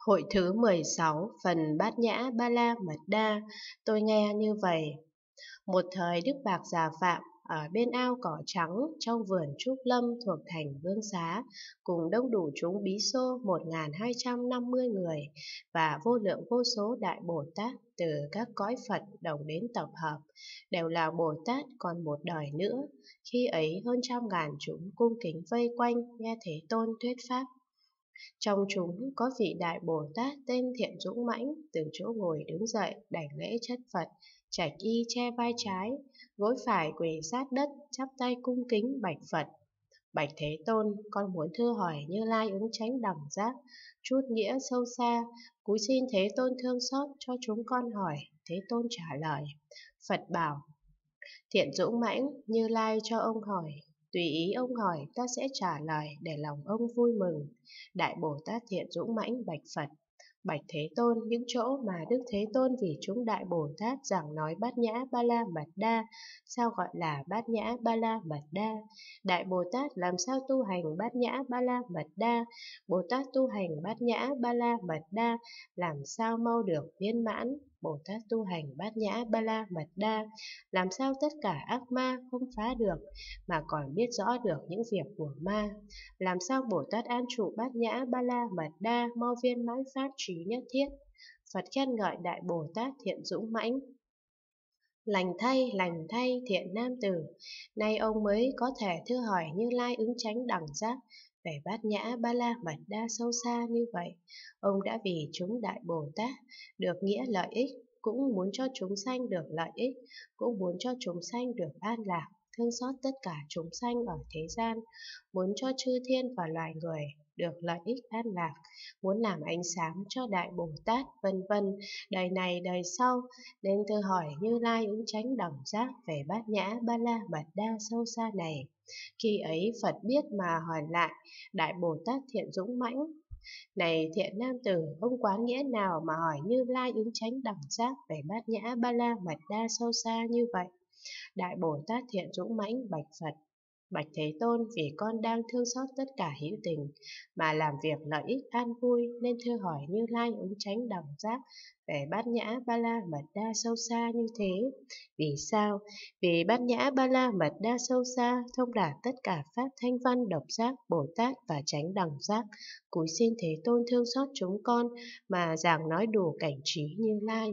Hội thứ 16, phần Bát Nhã Ba La Mật Đa. Tôi nghe như vậy. Một thời Đức Bạc Già Phạm ở bên ao cỏ trắng trong vườn Trúc Lâm thuộc thành Vương Xá, cùng đông đủ chúng bí xô 1250 người và vô lượng vô số đại Bồ Tát từ các cõi Phật đồng đến tập hợp, đều là Bồ Tát còn một đời nữa. Khi ấy hơn trăm ngàn chúng cung kính vây quanh nghe Thế Tôn thuyết pháp. Trong chúng có vị đại Bồ Tát tên Thiện Dũng Mãnh, từ chỗ ngồi đứng dậy đảnh lễ chất Phật, trạch y che vai trái, gối phải quỳ sát đất, chắp tay cung kính bạch Phật. Bạch Thế Tôn, con muốn thưa hỏi Như Lai ứng chánh đẳng giác, chút nghĩa sâu xa, cúi xin Thế Tôn thương xót cho chúng con hỏi. Thế Tôn trả lời. Phật bảo: Thiện Dũng Mãnh, Như Lai cho ông hỏi. Tùy ý ông hỏi, ta sẽ trả lời để lòng ông vui mừng. Đại Bồ Tát Thiện Dũng Mãnh bạch Phật: Bạch Thế Tôn, những chỗ mà Đức Thế Tôn vì chúng Đại Bồ Tát giảng nói Bát Nhã Ba La Mật Đa, sao gọi là Bát Nhã Ba La Mật Đa? Đại Bồ Tát làm sao tu hành Bát Nhã Ba La Mật Đa? Bồ Tát tu hành Bát Nhã Ba La Mật Đa làm sao mau được viên mãn? Bồ Tát tu hành Bát Nhã Ba La Mật Đa làm sao tất cả ác ma không phá được, mà còn biết rõ được những việc của ma? Làm sao Bồ Tát an trụ Bát Nhã Ba La Mật Đa mau viên mãn pháp trí nhất thiết? Phật khen ngợi Đại Bồ Tát Thiện Dũng Mãnh. Lành thay thiện nam tử, nay ông mới có thể thưa hỏi Như Lai ứng chánh đẳng giác về Bát Nhã Ba La Mật Đa sâu xa như vậy. Ông đã vì chúng Đại Bồ Tát được nghĩa lợi ích, cũng muốn cho chúng sanh được lợi ích, cũng muốn cho chúng sanh được an lạc, thương xót tất cả chúng sanh ở thế gian, muốn cho chư thiên và loài người được lợi ích an lạc, muốn làm ánh sáng cho Đại Bồ Tát, vân vân, đời này đời sau, nên thưa hỏi Như Lai ứng chánh đẳng giác về Bát Nhã Ba La Mật Đa sâu xa này. Khi ấy Phật biết mà hỏi lại Đại Bồ Tát Thiện Dũng Mãnh: Này thiện nam tử, ông quán nghĩa nào mà hỏi Như Lai ứng chánh đẳng giác về Bát Nhã Ba La Mật Đa sâu xa như vậy? Đại Bồ Tát Thiện Dũng Mãnh bạch Phật: Bạch Thế Tôn, vì con đang thương xót tất cả hữu tình mà làm việc lợi ích an vui, nên thưa hỏi Như Lai ứng chánh đẳng giác về Bát Nhã Ba La Mật Đa sâu xa như thế. Vì sao? Vì Bát Nhã Ba La Mật Đa sâu xa thông đạt tất cả pháp thanh văn độc giác, Bồ Tát và chánh đẳng giác. Cúi xin Thế Tôn thương xót chúng con mà giảng nói đủ cảnh trí Như Lai.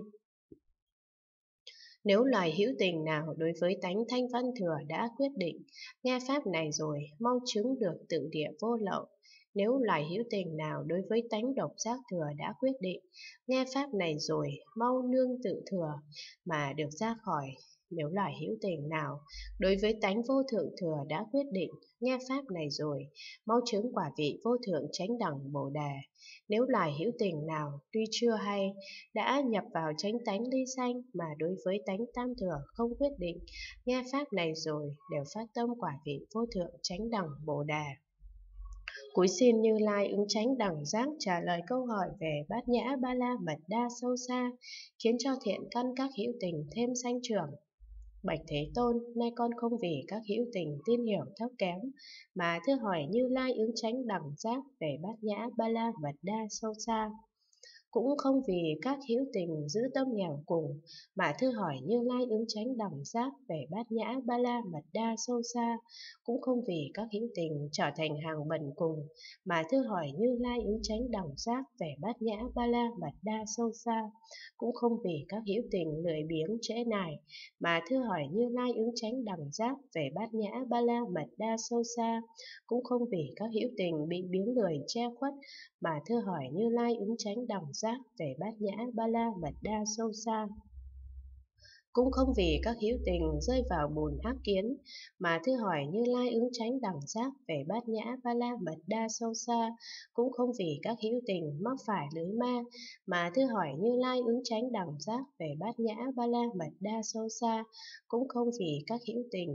Nếu loài hữu tình nào đối với tánh thanh văn thừa đã quyết định, nghe pháp này rồi, mau chứng được tự địa vô lậu. Nếu loài hữu tình nào đối với tánh độc giác thừa đã quyết định, nghe pháp này rồi, mau nương tự thừa, mà được ra khỏi. Nếu loài hữu tình nào đối với tánh vô thượng thừa đã quyết định, nghe pháp này rồi, mau chứng quả vị vô thượng chánh đẳng Bồ Đề. Nếu loài hữu tình nào tuy chưa hay đã nhập vào chánh tánh ly sanh, mà đối với tánh tam thừa không quyết định, nghe pháp này rồi đều phát tâm quả vị vô thượng chánh đẳng Bồ Đề. Cúi xin Như Lai ứng chánh đẳng giác trả lời câu hỏi về Bát Nhã Ba La Mật Đa sâu xa, khiến cho thiện căn các hữu tình thêm sanh trưởng. Bạch Thế Tôn, nay con không vì các hữu tình tin hiểu thấp kém mà thưa hỏi Như Lai ứng chánh đẳng giác về Bát Nhã Ba La Mật Đa sâu xa, cũng không vì các hữu tình giữ tâm nghèo cùng mà thưa hỏi Như Lai ứng chánh đẳng giác về Bát Nhã Ba La Mật Đa sâu xa, cũng không vì các hữu tình trở thành hàng bần cùng mà thưa hỏi Như Lai ứng chánh đẳng giác về Bát Nhã Ba La Mật Đa sâu xa, cũng không vì các hữu tình lười biếng trễ nải mà thưa hỏi Như Lai ứng chánh đẳng giác về Bát Nhã Ba La Mật Đa sâu xa, cũng không vì các hữu tình bị biếng lười che khuất mà thưa hỏi Như Lai ứng chánh đẳng giác về Bát Nhã Ba La Mật Đa sâu xa, cũng không vì các hữu tình rơi vào bùn ác kiến mà thưa hỏi Như Lai ứng chánh đẳng giác về Bát Nhã Ba La Mật Đa sâu xa, cũng không vì các hữu tình mắc phải lưới ma mà thưa hỏi Như Lai ứng chánh đẳng giác về Bát Nhã Ba La Mật Đa sâu xa, cũng không vì các hữu tình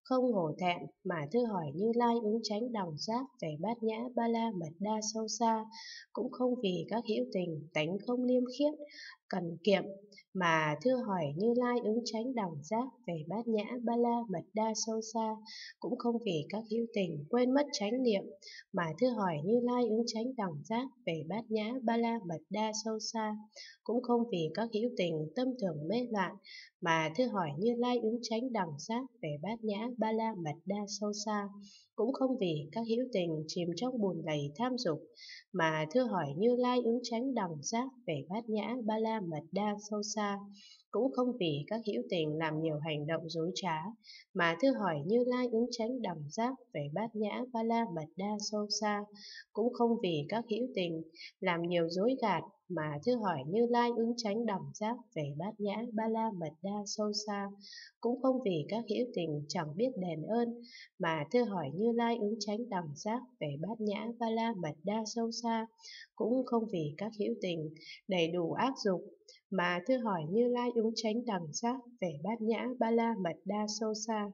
không hổ thẹn mà thưa hỏi Như Lai ứng chánh đẳng giác về bát nhã ba la mật đa sâu xa, cũng không vì các hữu tình tánh không liêm khiết, cần kiệm mà thưa hỏi Như Lai ứng chánh đẳng giác về bát nhã ba la mật đa sâu xa, cũng không vì các hữu tình quên mất chánh niệm mà thưa hỏi Như Lai ứng chánh đẳng giác về bát nhã ba la mật đa sâu xa, cũng không vì các hữu tình tâm thường mê loạn mà thưa hỏi Như Lai ứng chánh đẳng giác về bát nhã ba la mật đa sâu xa, cũng không vì các hữu tình chìm trong bùn lầy tham dục mà thưa hỏi Như Lai ứng chánh đẳng giác về bát nhã ba la mật đa sâu xa, cũng không vì các hữu tình làm nhiều hành động dối trá mà thưa hỏi Như Lai ứng chánh đẳng giác về bát nhã ba la mật đa sâu xa, cũng không vì các hữu tình làm nhiều dối gạt mà thưa hỏi Như Lai ứng chánh đẳng giác về bát nhã ba la mật đa sâu xa, cũng không vì các hữu tình chẳng biết đền ơn mà thưa hỏi Như Lai ứng chánh đẳng giác về bát nhã ba la mật đa sâu xa, cũng không vì các hữu tình đầy đủ ác dục mà thưa hỏi Như Lai ứng chánh đẳng giác về bát nhã ba la mật đa sâu xa,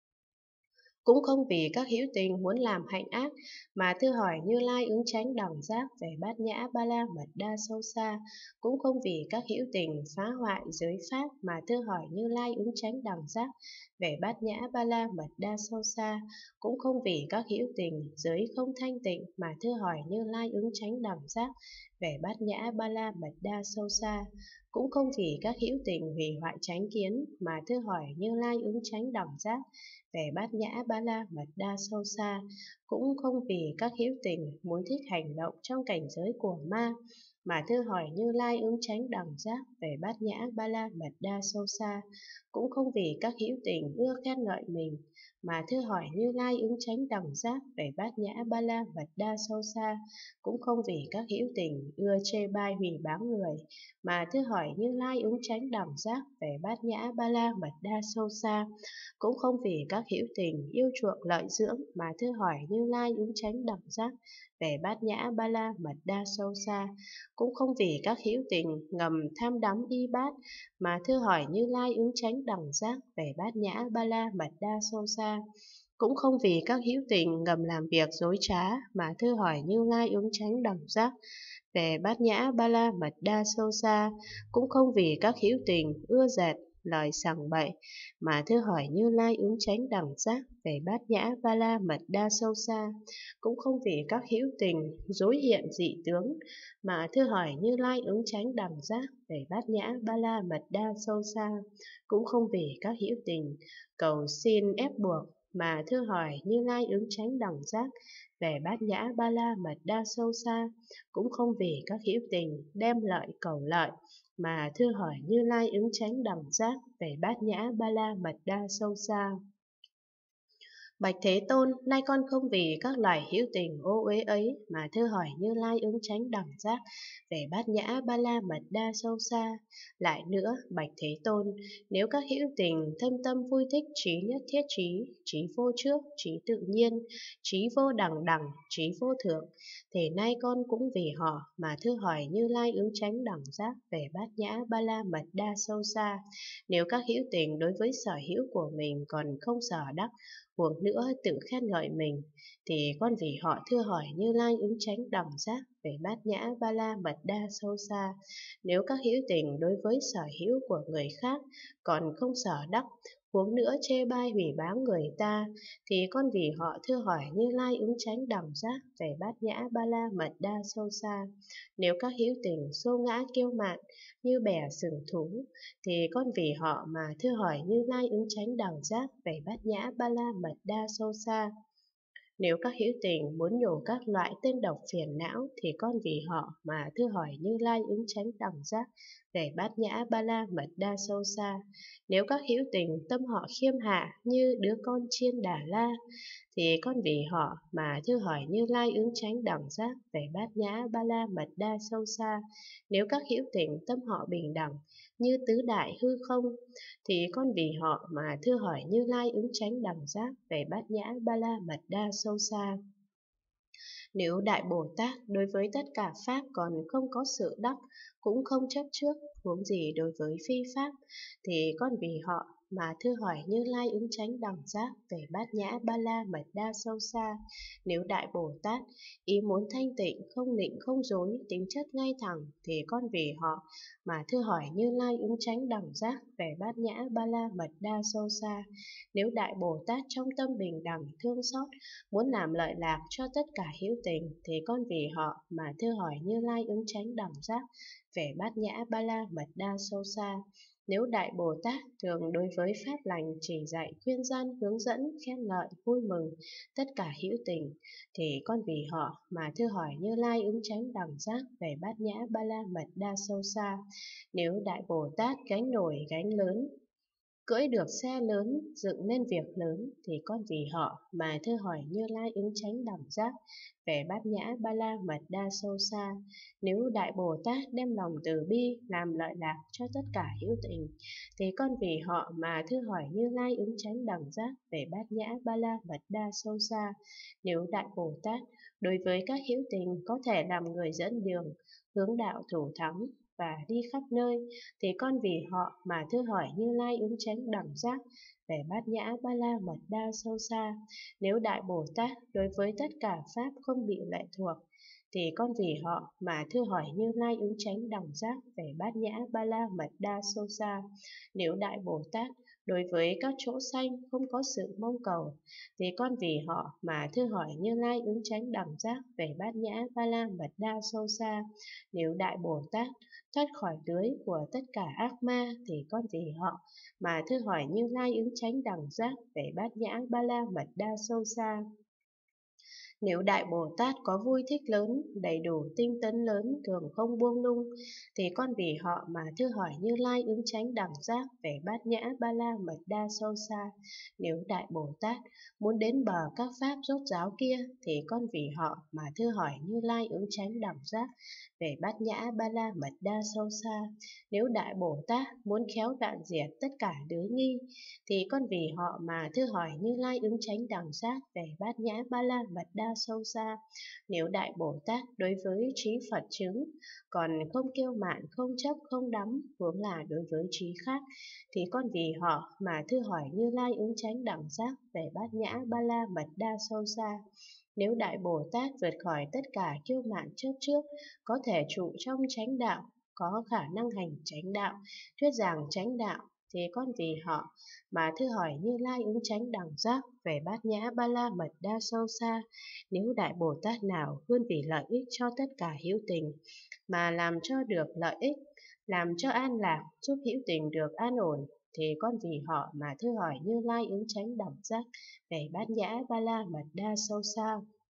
cũng không vì các hữu tình muốn làm hạnh ác mà thưa hỏi Như Lai ứng chánh đẳng giác về bát nhã ba la mật đa sâu xa, cũng không vì các hữu tình phá hoại giới pháp mà thưa hỏi Như Lai ứng chánh đẳng giác về bát nhã ba la mật đa sâu xa, cũng không vì các hữu tình giới không thanh tịnh mà thưa hỏi Như Lai ứng chánh đẳng giác về bát nhã ba la mật đa sâu xa, cũng không vì các hữu tình hủy hoại chánh kiến mà thưa hỏi Như Lai ứng chánh đẳng giác về bát nhã ba la mật đa sâu xa, cũng không vì các hữu tình muốn thích hành động trong cảnh giới của ma mà thưa hỏi Như Lai ứng chánh đẳng giác về bát nhã ba la mật đa sâu xa, cũng không vì các hữu tình ưa khen ngợi mình mà thưa hỏi Như Lai ứng chánh đẳng giác về bát nhã ba la mật đa sâu xa, cũng không vì các hữu tình ưa chê bai hủy báng người mà thưa hỏi Như Lai ứng chánh đẳng giác về bát nhã ba la mật đa sâu xa, cũng không vì các hữu tình yêu chuộng lợi dưỡng mà thưa hỏi Như Lai ứng chánh đẳng giác về bát nhã ba la mật đa sâu xa, cũng không vì các hữu tình ngầm tham đắm y bát mà thưa hỏi Như Lai ứng chánh đẳng giác về bát nhã ba la mật đa sâu xa, cũng không vì các hữu tình ngầm làm việc dối trá mà thưa hỏi Như Lai ứng chánh đẳng giác về bát nhã ba la mật đa sâu xa, cũng không vì các hữu tình ưa dệt lời sằng bậy mà thưa hỏi Như Lai ứng chánh đẳng giác về bát nhã ba la mật đa sâu xa, cũng không vì các hữu tình dối hiện dị tướng mà thưa hỏi Như Lai ứng chánh đẳng giác về bát nhã ba la mật đa sâu xa, cũng không vì các hữu tình cầu xin ép buộc mà thưa hỏi Như Lai ứng chánh đẳng giác về bát nhã ba la mật đa sâu xa, cũng không vì các hữu tình đem lợi cầu lợi mà thưa hỏi Như Lai ứng chánh đẳng giác về bát nhã ba la mật đa sâu xa. Bạch Thế Tôn, nay con không vì các loài hữu tình ô uế ấy mà thưa hỏi Như Lai ứng chánh đẳng giác về bát nhã ba la mật đa sâu xa. Lại nữa, Bạch Thế Tôn, nếu các hữu tình thâm tâm vui thích trí nhất thiết trí, trí vô trước, trí tự nhiên, trí vô đẳng đẳng, trí vô thượng, thì nay con cũng vì họ mà thưa hỏi Như Lai ứng chánh đẳng giác về bát nhã ba la mật đa sâu xa. Nếu các hữu tình đối với sở hữu của mình còn không sở đắc, huống nữa tự khen ngợi mình, thì con vì họ thưa hỏi Như Lai ứng chánh đẳng giác về bát nhã ba la mật đa sâu xa. Nếu các hữu tình đối với sở hữu của người khác còn không sở đắc, huống nữa chê bai hủy báng người ta, thì con vì họ thưa hỏi Như Lai ứng chánh đẳng giác về bát nhã ba la mật đa sâu xa. Nếu các hữu tình xô ngã kiêu mạn như bè sừng thú, thì con vì họ mà thưa hỏi Như Lai ứng chánh đẳng giác về bát nhã ba la mật đa sâu xa. Nếu các hữu tình muốn nhổ các loại tên độc phiền não, thì con vì họ mà thưa hỏi Như Lai ứng chánh đẳng giác về bát nhã ba la mật đa sâu xa. Nếu các hữu tình tâm họ khiêm hạ như đứa con chiên Đà La, thì con vì họ mà thưa hỏi Như Lai ứng chánh đẳng giác về bát nhã ba la mật đa sâu xa. Nếu các hữu tình tâm họ bình đẳng như tứ đại hư không, thì con vì họ mà thưa hỏi Như Lai ứng chánh đẳng giác về bát nhã ba la mật đa sâu xa. Nếu Đại Bồ Tát đối với tất cả Pháp còn không có sự đắc, cũng không chấp trước, huống gì đối với phi Pháp, thì con vì họ mà thưa hỏi Như Lai ứng chánh đẳng giác về bát nhã ba la mật đa sâu xa. Nếu Đại Bồ Tát ý muốn thanh tịnh, không nịnh không dối, tính chất ngay thẳng, thì con vì họ mà thưa hỏi Như Lai ứng chánh đẳng giác về bát nhã ba la mật đa sâu xa. Nếu Đại Bồ Tát trong tâm bình đẳng thương xót, muốn làm lợi lạc cho tất cả hữu tình, thì con vì họ mà thưa hỏi Như Lai ứng chánh đẳng giác về bát nhã ba la mật đa sâu xa. Nếu Đại Bồ Tát thường đối với pháp lành chỉ dạy, khuyên dân, hướng dẫn, khen ngợi, vui mừng tất cả hữu tình, thì con vì họ mà thưa hỏi Như Lai ứng chánh đẳng giác về bát nhã ba la mật đa sâu xa. Nếu Đại Bồ Tát gánh nổi gánh lớn, cưỡi được xe lớn, dựng nên việc lớn, thì con vì họ mà thưa hỏi Như Lai ứng chánh đẳng giác về bát nhã ba la mật đa sâu xa. Nếu Đại Bồ Tát đem lòng từ bi làm lợi lạc cho tất cả hữu tình, thì con vì họ mà thưa hỏi Như Lai ứng chánh đẳng giác về bát nhã ba la mật đa sâu xa. Nếu Đại Bồ Tát đối với các hữu tình có thể làm người dẫn đường, hướng đạo thủ thắng và đi khắp nơi, thì con vì họ mà thưa hỏi Như Lai ứng chánh đẳng giác về bát nhã ba la mật đa sâu xa. Nếu Đại Bồ Tát đối với tất cả pháp không bị lệ thuộc, thì con vì họ mà thưa hỏi Như Lai ứng chánh đẳng giác về bát nhã ba la mật đa sâu xa. Nếu Đại Bồ Tát đối với các chỗ sanh không có sự mong cầu, thì con vì họ mà thưa hỏi Như Lai ứng chánh đẳng giác về bát nhã ba la mật đa sâu xa. Nếu Đại Bồ Tát thoát khỏi lưới của tất cả ác ma, thì con vì họ mà thưa hỏi Như Lai ứng chánh đẳng giác về bát nhã ba la mật đa sâu xa. Nếu Đại Bồ Tát có vui thích lớn, đầy đủ tinh tấn lớn, thường không buông lung, thì con vì họ mà thưa hỏi Như Lai ứng chánh đẳng giác về bát nhã ba la mật đa sâu xa. Nếu Đại Bồ Tát muốn đến bờ các pháp rốt ráo kia, thì con vì họ mà thưa hỏi Như Lai ứng chánh đẳng giác về bát nhã ba la mật đa sâu xa. Nếu Đại Bồ Tát muốn khéo đoạn diệt tất cả lưới nghi, thì con vì họ mà thưa hỏi Như Lai ứng chánh đẳng giác về bát nhã ba la mật đa sâu xa. Nếu Đại Bồ Tát đối với trí Phật chứng còn không kiêu mạn, không chấp, không đắm, huống là đối với trí khác, thì con vì họ mà thưa hỏi Như Lai ứng chánh đẳng giác về bát nhã ba la mật đa sâu xa. Nếu Đại Bồ Tát vượt khỏi tất cả kiêu mạn chấp trước, có thể trụ trong chánh đạo, có khả năng hành chánh đạo, thuyết giảng chánh đạo, thì con vì họ mà thưa hỏi Như Lai ứng chánh đẳng giác về bát nhã ba la mật đa sâu xa. Nếu Đại Bồ Tát nào luôn vì lợi ích cho tất cả hữu tình mà làm cho được lợi ích, làm cho an lạc, giúp hữu tình được an ổn, thì con vì họ mà thưa hỏi Như Lai ứng chánh đẳng giác về bát nhã ba la mật đa sâu xa.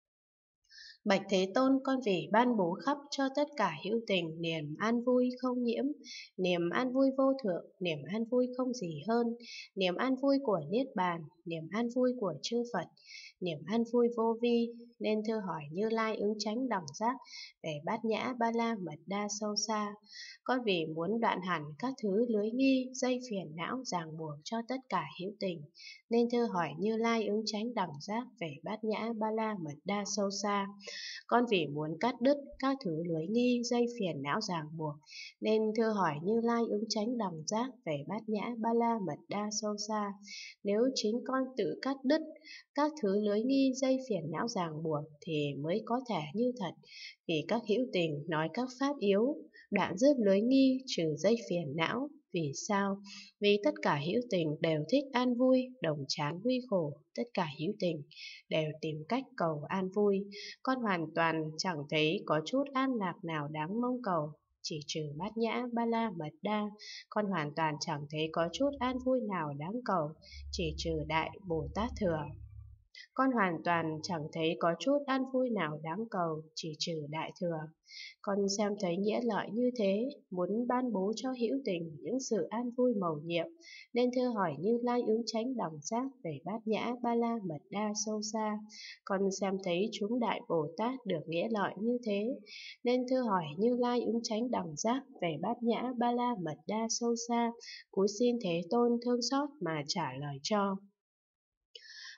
Bạch Thế Tôn, con vì ban bố khắp cho tất cả hữu tình niềm an vui không nhiễm, niềm an vui vô thượng, niềm an vui không gì hơn, niềm an vui của Niết Bàn, niềm an vui của chư Phật, niềm an vui vô vi, nên thưa hỏi Như Lai ứng chánh đẳng giác về bát nhã ba la mật đa sâu xa. Con vì muốn đoạn hẳn các thứ lưới nghi, dây phiền não ràng buộc cho tất cả hữu tình, nên thưa hỏi Như Lai ứng chánh đẳng giác về bát nhã ba la mật đa sâu xa. Con vì muốn cắt đứt các thứ lưới nghi, dây phiền não ràng buộc, nên thưa hỏi Như Lai ứng chánh đẳng giác về bát nhã ba la mật đa sâu xa. Nếu chính con tự cắt đứt các thứ lưới nghi, dây phiền não ràng buộc, thì mới có thể như thật. Vì các hữu tình nói các pháp yếu, đoạn dứt lưới nghi, trừ dây phiền não. Vì sao? Vì tất cả hữu tình đều thích an vui, đồng chán nguy khổ, tất cả hữu tình đều tìm cách cầu an vui. Con hoàn toàn chẳng thấy có chút an lạc nào đáng mong cầu, chỉ trừ bát nhã ba la mật đa. Con hoàn toàn chẳng thấy có chút an vui nào đáng cầu, chỉ trừ Đại Bồ Tát Thừa. Con hoàn toàn chẳng thấy có chút an vui nào đáng cầu, chỉ trừ Đại Thừa. Con xem thấy nghĩa lợi như thế, muốn ban bố cho hữu tình những sự an vui mầu nhiệm, nên thưa hỏi Như Lai ứng chánh đẳng giác về bát nhã ba la mật đa sâu xa. Con xem thấy chúng Đại Bồ Tát được nghĩa lợi như thế, nên thưa hỏi Như Lai ứng chánh đẳng giác về bát nhã ba la mật đa sâu xa, cúi xin Thế Tôn thương xót mà trả lời cho.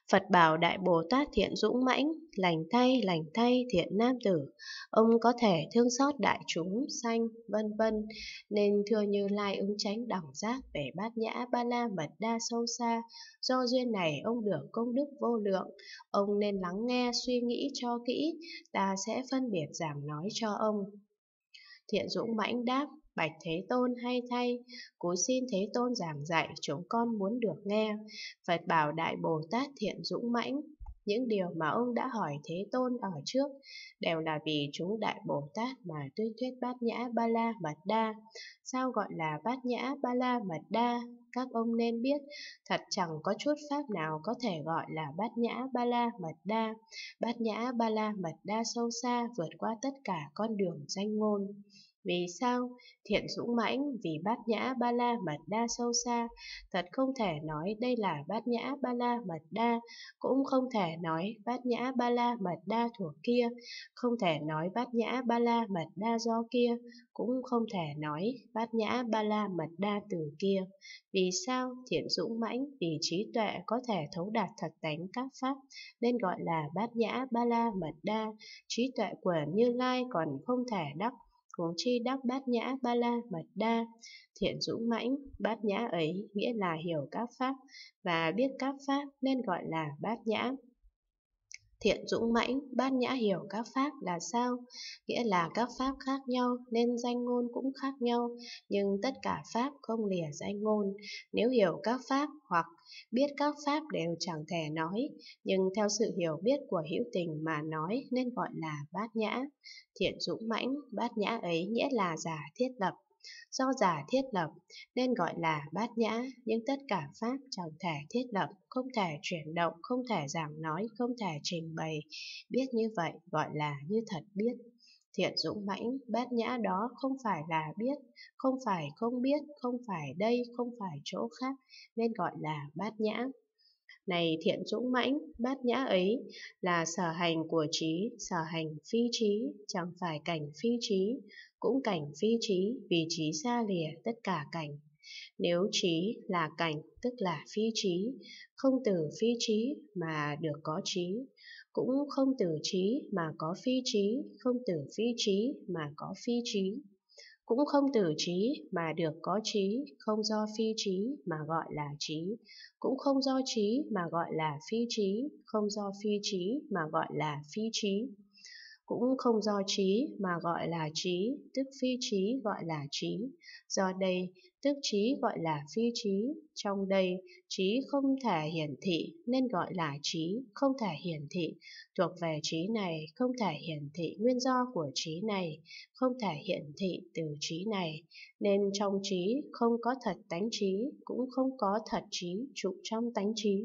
Phật bảo Đại Bồ Tát thiện dũng mãnh, lành thay thiện nam tử, ông có thể thương xót đại chúng sanh, vân vân, nên thưa Như Lai ứng chánh đẳng giác về Bát Nhã Ba La Mật Đa sâu xa. Do duyên này ông được công đức vô lượng, ông nên lắng nghe suy nghĩ cho kỹ, ta sẽ phân biệt giảng nói cho ông. Thiện dũng mãnh đáp: Bạch Thế Tôn hay thay, cúi xin Thế Tôn giảng dạy, chúng con muốn được nghe. Phật bảo Đại Bồ Tát thiện dũng mãnh: Những điều mà ông đã hỏi Thế Tôn ở trước đều là vì chúng Đại Bồ Tát mà tuyên thuyết Bát Nhã Ba La Mật Đa. Sao gọi là Bát Nhã Ba La Mật Đa? Các ông nên biết, thật chẳng có chút pháp nào có thể gọi là Bát Nhã Ba La Mật Đa. Bát Nhã Ba La Mật Đa sâu xa, vượt qua tất cả con đường danh ngôn. Vì sao? Thiện dũng mãnh, vì Bát Nhã Ba La Mật Đa sâu xa, thật không thể nói đây là Bát Nhã Ba La Mật Đa, cũng không thể nói Bát Nhã Ba La Mật Đa thuộc kia, không thể nói Bát Nhã Ba La Mật Đa do kia, cũng không thể nói Bát Nhã Ba La Mật Đa từ kia. Vì sao? Thiện dũng mãnh, vì trí tuệ có thể thấu đạt thật tánh các pháp, nên gọi là Bát Nhã Ba La Mật Đa. Trí tuệ của Như Lai còn không thể đắc, huống chi đắc Bát Nhã Ba La Mật Đa. Thiện dũng mãnh, Bát Nhã ấy nghĩa là hiểu các pháp và biết các pháp, nên gọi là Bát Nhã. Thiện dũng mãnh, Bát Nhã hiểu các pháp là sao? Nghĩa là các pháp khác nhau nên danh ngôn cũng khác nhau, nhưng tất cả pháp không lìa danh ngôn. Nếu hiểu các pháp hoặc biết các pháp đều chẳng thể nói, nhưng theo sự hiểu biết của hữu tình mà nói nên gọi là Bát Nhã. Thiện dũng mãnh, Bát Nhã ấy nghĩa là giả thiết lập. Do giả thiết lập nên gọi là Bát Nhã, nhưng tất cả pháp chẳng thể thiết lập, không thể chuyển động, không thể giảng nói, không thể trình bày. Biết như vậy gọi là như thật biết. Thiện dũng mãnh, Bát Nhã đó không phải là biết, không phải không biết, không phải đây, không phải chỗ khác, nên gọi là Bát Nhã. Này thiện dũng mãnh, Bát Nhã ấy là sở hành của trí, sở hành phi trí, chẳng phải cảnh phi trí, cũng cảnh phi trí, vì trí xa lìa tất cả cảnh. Nếu trí là cảnh, tức là phi trí, không từ phi trí mà được có trí, cũng không từ trí mà có phi trí, không từ phi trí mà có phi trí, cũng không từ trí mà được có trí, không do phi trí mà gọi là trí, cũng không do trí mà gọi là phi trí, không do phi trí mà gọi là phi trí, cũng không do trí mà gọi là trí, tức phi trí gọi là trí. Do đây, tức trí gọi là phi trí. Trong đây, trí không thể hiển thị nên gọi là trí, không thể hiển thị. Thuộc về trí này, không thể hiển thị nguyên do của trí này, không thể hiển thị từ trí này. Nên trong trí không có thật tánh trí, cũng không có thật trí trụ trong tánh trí.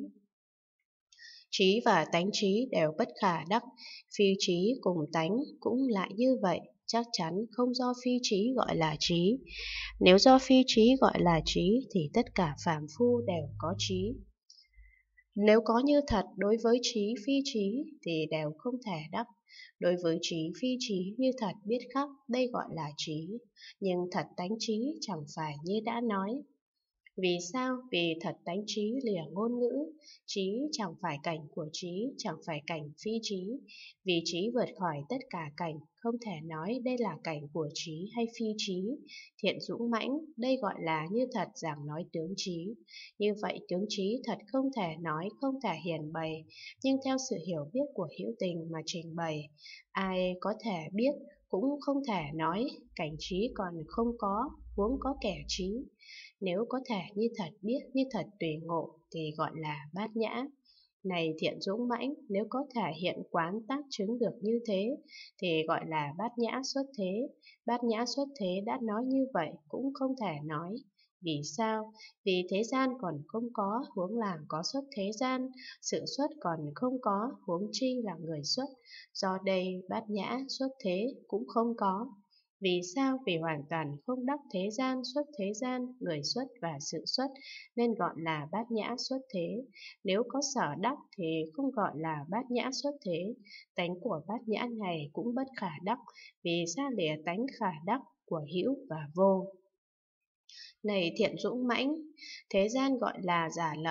Trí và tánh trí đều bất khả đắc, phi trí cùng tánh cũng lại như vậy, chắc chắn không do phi trí gọi là trí. Nếu do phi trí gọi là trí thì tất cả phàm phu đều có trí. Nếu có như thật đối với trí phi trí thì đều không thể đắc. Đối với trí phi trí như thật biết khắc, đây gọi là trí, nhưng thật tánh trí chẳng phải như đã nói. Vì sao? Vì thật tánh trí lìa ngôn ngữ, trí chẳng phải cảnh của trí, chẳng phải cảnh phi trí. Vì trí vượt khỏi tất cả cảnh, không thể nói đây là cảnh của trí hay phi trí. Thiện dũng mãnh, đây gọi là như thật giảng nói tướng trí. Như vậy tướng trí thật không thể nói, không thể hiển bày, nhưng theo sự hiểu biết của hữu tình mà trình bày. Ai có thể biết, cũng không thể nói, cảnh trí còn không có, huống có kẻ trí. Nếu có thể như thật biết, như thật tùy ngộ thì gọi là Bát Nhã. Này thiện dũng mãnh, nếu có thể hiện quán tác chứng được như thế thì gọi là Bát Nhã xuất thế. Bát Nhã xuất thế đã nói như vậy cũng không thể nói. Vì sao? Vì thế gian còn không có, huống làng có xuất thế gian, sự xuất còn không có, huống chi là người xuất. Do đây Bát Nhã xuất thế cũng không có. Vì sao? Vì hoàn toàn không đắc thế gian, xuất thế gian, người xuất và sự xuất, nên gọi là Bát Nhã xuất thế. Nếu có sở đắc thì không gọi là Bát Nhã xuất thế. Tánh của Bát Nhã này cũng bất khả đắc, vì xa lìa tánh khả đắc của hữu và vô. Này thiện dũng mãnh, thế gian gọi là giả lập,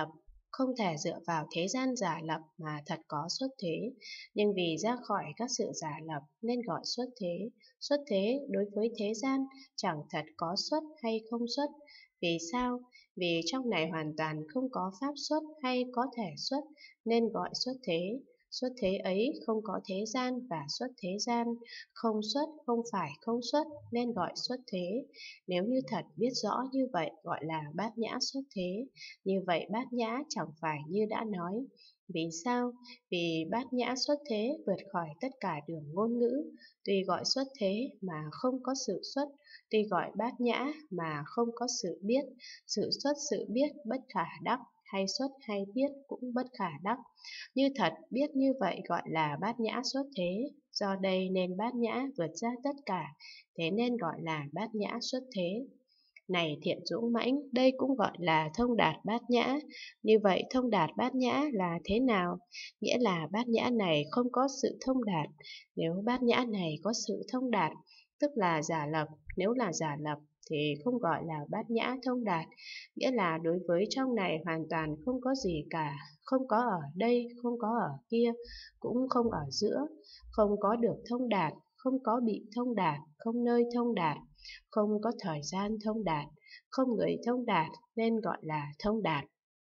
không thể dựa vào thế gian giả lập mà thật có xuất thế, nhưng vì ra khỏi các sự giả lập nên gọi xuất thế. Xuất thế đối với thế gian chẳng thật có xuất hay không xuất. Vì sao? Vì trong này hoàn toàn không có pháp xuất hay có thể xuất nên gọi xuất thế. Xuất thế ấy không có thế gian và xuất thế gian, không xuất không phải không xuất nên gọi xuất thế. Nếu như thật biết rõ như vậy gọi là bát nhã xuất thế. Như vậy bát nhã chẳng phải như đã nói. Vì sao? Vì bát nhã xuất thế vượt khỏi tất cả đường ngôn ngữ, tuy gọi xuất thế mà không có sự xuất, tuy gọi bát nhã mà không có sự biết. Sự xuất sự biết bất khả đắc, hay xuất hay biết cũng bất khả đắc. Như thật biết như vậy gọi là bát nhã xuất thế. Do đây nên bát nhã vượt ra tất cả, thế nên gọi là bát nhã xuất thế. Này thiện dũng mãnh, đây cũng gọi là thông đạt bát nhã. Như vậy thông đạt bát nhã là thế nào? Nghĩa là bát nhã này không có sự thông đạt. Nếu bát nhã này có sự thông đạt, tức là giả lập. Nếu là giả lập thì không gọi là bát nhã thông đạt. Nghĩa là đối với trong này hoàn toàn không có gì cả. Không có ở đây, không có ở kia, cũng không ở giữa. Không có được thông đạt, không có bị thông đạt, không nơi thông đạt, không có thời gian thông đạt, không người thông đạt nên gọi là thông đạt.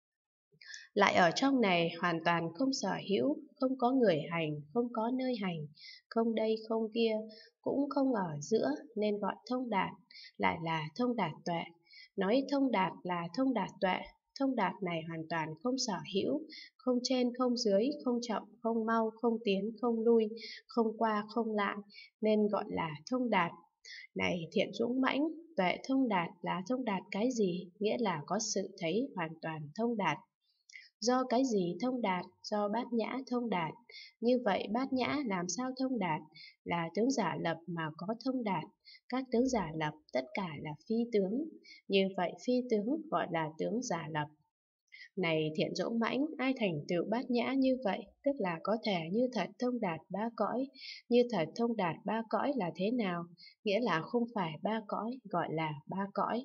Lại ở trong này hoàn toàn không sở hữu, không có người hành, không có nơi hành, không đây không kia, cũng không ở giữa nên gọi thông đạt, lại là thông đạt tuệ. Nói thông đạt là thông đạt tuệ, thông đạt này hoàn toàn không sở hữu, không trên không dưới, không chậm không mau, không tiến không lui, không qua không lại nên gọi là thông đạt. Này thiện dũng mãnh, tuệ thông đạt là thông đạt cái gì? Nghĩa là có sự thấy hoàn toàn thông đạt. Do cái gì thông đạt? Do bát nhã thông đạt. Như vậy bát nhã làm sao thông đạt? Là tướng giả lập mà có thông đạt. Các tướng giả lập tất cả là phi tướng. Như vậy phi tướng gọi là tướng giả lập. Này thiện dũng mãnh, ai thành tựu bát nhã như vậy, tức là có thể như thật thông đạt ba cõi. Như thật thông đạt ba cõi là thế nào? Nghĩa là không phải ba cõi, gọi là ba cõi.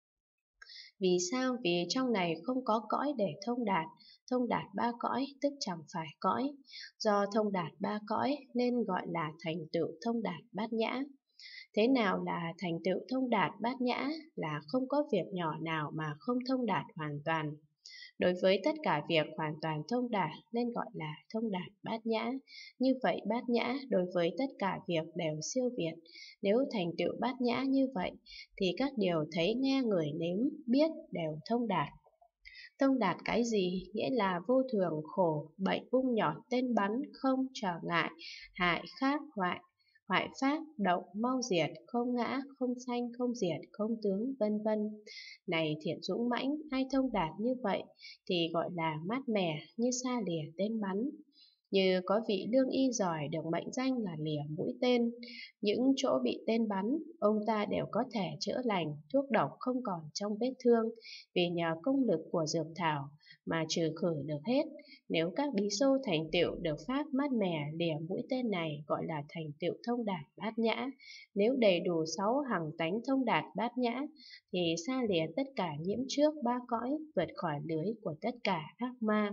Vì sao? Vì trong này không có cõi để thông đạt ba cõi tức chẳng phải cõi. Do thông đạt ba cõi nên gọi là thành tựu thông đạt bát nhã. Thế nào là thành tựu thông đạt bát nhã? Là không có việc nhỏ nào mà không thông đạt hoàn toàn. Đối với tất cả việc hoàn toàn thông đạt nên gọi là thông đạt bát nhã. Như vậy bát nhã đối với tất cả việc đều siêu việt. Nếu thành tựu bát nhã như vậy thì các điều thấy nghe người nếm biết đều thông đạt. Thông đạt cái gì? Nghĩa là vô thường, khổ, bệnh, ung nhọt, tên bắn, không trở ngại, hại, khác, hoại, hoại pháp, động, mau diệt, không ngã, không sanh, không diệt, không tướng, vân vân. Này thiện dũng mãnh, ai thông đạt như vậy thì gọi là mát mẻ như sa lìa tên bắn. Như có vị đương y giỏi được mệnh danh là lìa mũi tên, những chỗ bị tên bắn, ông ta đều có thể chữa lành, thuốc độc không còn trong vết thương, vì nhờ công lực của dược thảo mà trừ khử được hết. Nếu các bí xô thành tựu được pháp mát mẻ lìa mũi tên này gọi là thành tựu thông đạt bát nhã. Nếu đầy đủ 6 hằng tánh thông đạt bát nhã thì xa lìa tất cả nhiễm trước ba cõi, vượt khỏi lưới của tất cả ác ma.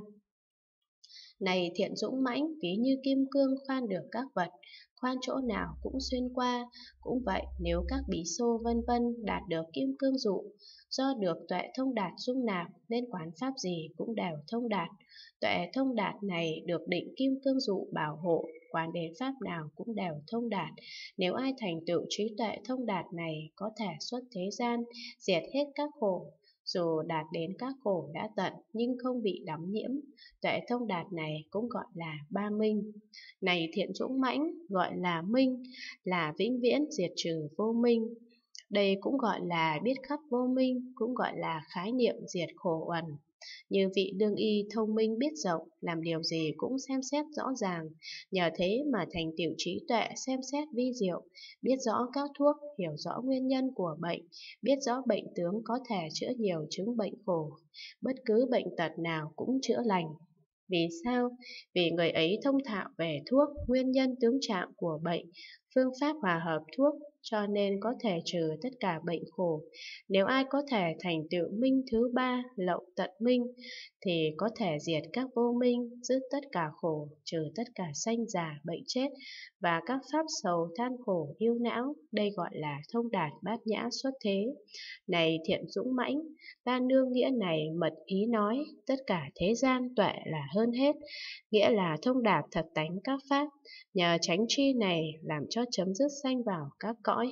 Này thiện dũng mãnh, ví như kim cương khoan được các vật, khoan chỗ nào cũng xuyên qua. Cũng vậy, nếu các bí xô vân vân đạt được kim cương dụ, do được tuệ thông đạt dung nạp nên quán pháp gì cũng đều thông đạt. Tuệ thông đạt này được định kim cương dụ bảo hộ, quán đến pháp nào cũng đều thông đạt. Nếu ai thành tựu trí tuệ thông đạt này có thể xuất thế gian, diệt hết các khổ, dù đạt đến các khổ đã tận nhưng không bị đắm nhiễm. Tuệ thông đạt này cũng gọi là ba minh. Này thiện dũng mãnh, gọi là minh, là vĩnh viễn diệt trừ vô minh. Đây cũng gọi là biết khắp vô minh, cũng gọi là khái niệm diệt khổ uẩn. Như vị đương y thông minh biết rộng, làm điều gì cũng xem xét rõ ràng, nhờ thế mà thành tựu trí tuệ xem xét vi diệu, biết rõ các thuốc, hiểu rõ nguyên nhân của bệnh, biết rõ bệnh tướng có thể chữa nhiều chứng bệnh khổ, bất cứ bệnh tật nào cũng chữa lành. Vì sao? Vì người ấy thông thạo về thuốc, nguyên nhân tướng trạng của bệnh, phương pháp hòa hợp thuốc cho nên có thể trừ tất cả bệnh khổ. Nếu ai có thể thành tựu minh thứ ba, lậu tận minh, thì có thể diệt các vô minh, dứt tất cả khổ, trừ tất cả sanh già, bệnh chết và các pháp sầu than khổ yêu não. Đây gọi là thông đạt bát nhã xuất thế. Này thiện dũng mãnh, ta nương nghĩa này mật ý nói, tất cả thế gian tuệ là hơn hết, nghĩa là thông đạt thật tánh các pháp. Nhờ chánh tri này làm cho chấm dứt sanh vào các cõi.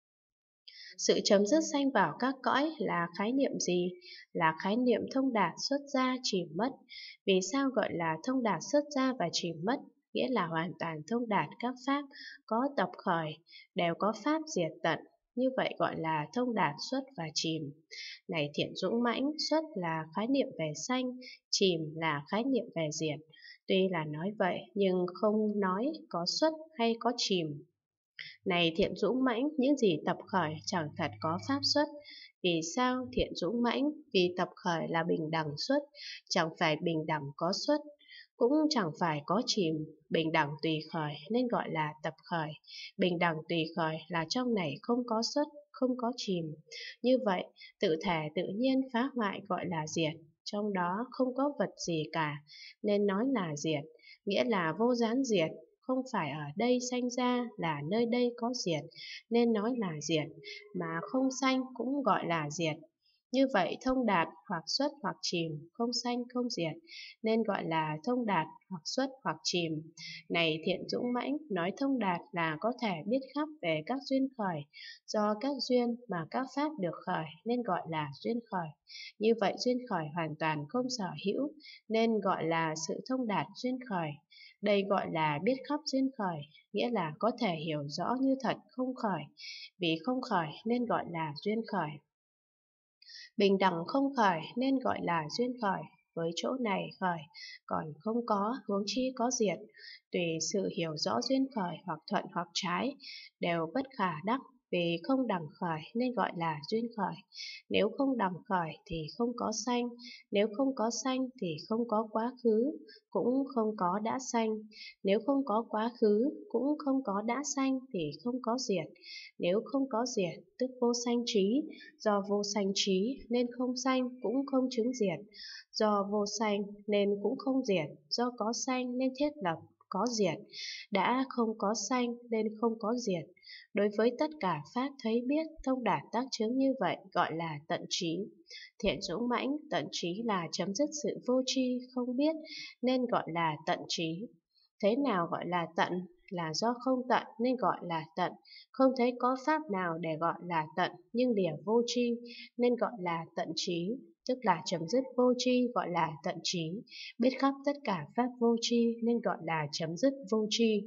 Sự chấm dứt sanh vào các cõi là khái niệm gì? Là khái niệm thông đạt xuất gia chỉ mất. Vì sao gọi là thông đạt xuất gia và chỉ mất? Nghĩa là hoàn toàn thông đạt các pháp có tập khởi, đều có pháp diệt tận. Như vậy gọi là thông đạt xuất và chìm. Này thiện dũng mãnh, xuất là khái niệm về sanh, chìm là khái niệm về diệt. Tuy là nói vậy nhưng không nói có xuất hay có chìm. Này thiện dũng mãnh, những gì tập khởi chẳng thật có pháp xuất. Vì sao thiện dũng mãnh? Vì tập khởi là bình đẳng xuất, chẳng phải bình đẳng có xuất, cũng chẳng phải có chìm. Bình đẳng tùy khởi nên gọi là tập khởi. Bình đẳng tùy khởi là trong này không có xuất, không có chìm. Như vậy, tự thể tự nhiên phá hoại gọi là diệt. Trong đó không có vật gì cả, nên nói là diệt, nghĩa là vô gián diệt. Không phải ở đây sanh ra là nơi đây có diệt, nên nói là diệt, mà không sanh cũng gọi là diệt. Như vậy thông đạt hoặc xuất hoặc chìm, không sanh không diệt, nên gọi là thông đạt hoặc xuất hoặc chìm. Này thiện dũng mãnh, nói thông đạt là có thể biết khắp về các duyên khởi, do các duyên mà các pháp được khởi nên gọi là duyên khởi. Như vậy duyên khởi hoàn toàn không sở hữu, nên gọi là sự thông đạt duyên khởi. Đây gọi là biết khắp duyên khởi, nghĩa là có thể hiểu rõ như thật không khởi. Vì không khởi nên gọi là duyên khởi. Bình đẳng không khởi nên gọi là duyên khởi. Với chỗ này khởi, còn không có, huống chi có diệt. Tùy sự hiểu rõ duyên khởi hoặc thuận hoặc trái, đều bất khả đắc. Vì không đẳng khởi nên gọi là duyên khởi. Nếu không đẳng khởi thì không có sanh. Nếu không có sanh thì không có quá khứ, cũng không có đã sanh. Nếu không có quá khứ, cũng không có đã sanh thì không có diệt. Nếu không có diệt, tức vô sanh trí. Do vô sanh trí nên không sanh cũng không chứng diệt. Do vô sanh nên cũng không diệt. Do có sanh nên thiết lập có diệt. Đã không có sanh nên không có diệt. Đối với tất cả pháp thấy biết thông đạt tác chứng như vậy gọi là tận trí. Thiện dũng mãnh, tận trí là chấm dứt sự vô tri không biết nên gọi là tận trí. Thế nào gọi là tận? Là do không tận nên gọi là tận. Không thấy có pháp nào để gọi là tận, nhưng lìa vô tri nên gọi là tận trí, tức là chấm dứt vô tri gọi là tận trí. Biết khắp tất cả pháp vô tri nên gọi là chấm dứt vô tri.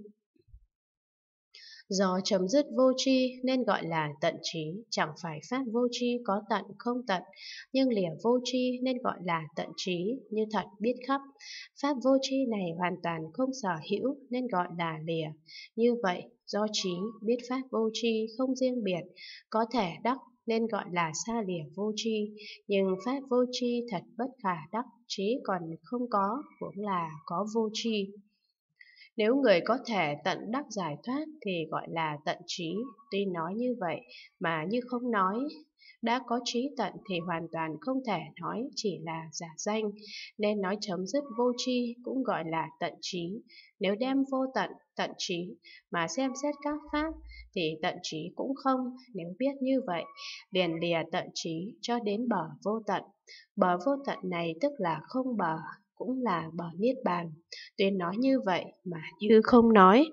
Do chấm dứt vô tri nên gọi là tận trí, chẳng phải pháp vô tri có tận không tận, nhưng lìa vô tri nên gọi là tận trí, như thật biết khắp. Pháp vô tri này hoàn toàn không sở hữu nên gọi là lìa. Như vậy, do trí biết pháp vô tri không riêng biệt, có thể đắc nên gọi là xa lìa vô tri, nhưng pháp vô tri thật bất khả đắc, trí còn không có cũng là có vô tri. Nếu người có thể tận đắc giải thoát thì gọi là tận trí, tuy nói như vậy mà như không nói. Đã có trí tận thì hoàn toàn không thể nói chỉ là giả danh, nên nói chấm dứt vô tri cũng gọi là tận trí. Nếu đem vô tận, tận trí mà xem xét các pháp thì tận trí cũng không, nếu biết như vậy, liền lìa tận trí cho đến bờ vô tận. Bờ vô tận này tức là không bờ, cũng là bờ niết bàn. Tuyên nói như vậy mà như không nói.